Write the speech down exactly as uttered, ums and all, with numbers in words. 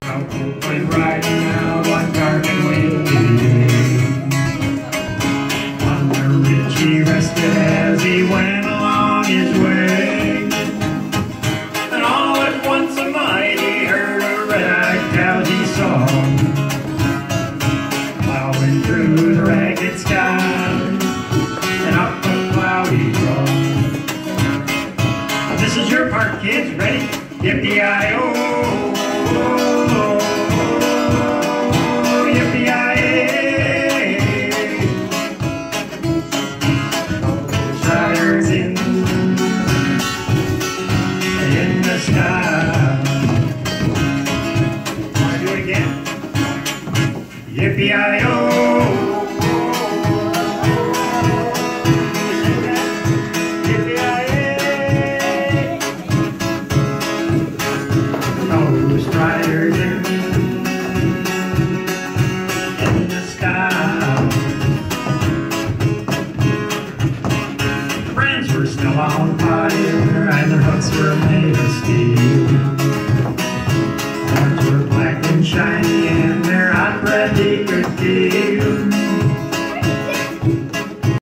Open riding out one dark and windy. On the ridge he rested as he went along his way. And all at once a mighty herd of red-eyed cows he saw, plowing through the ragged sky and up a cloudy road. This is your part, kids. Ready? Yippie-yaaai-ohhhh. Yippie-yaaai-ohhhh.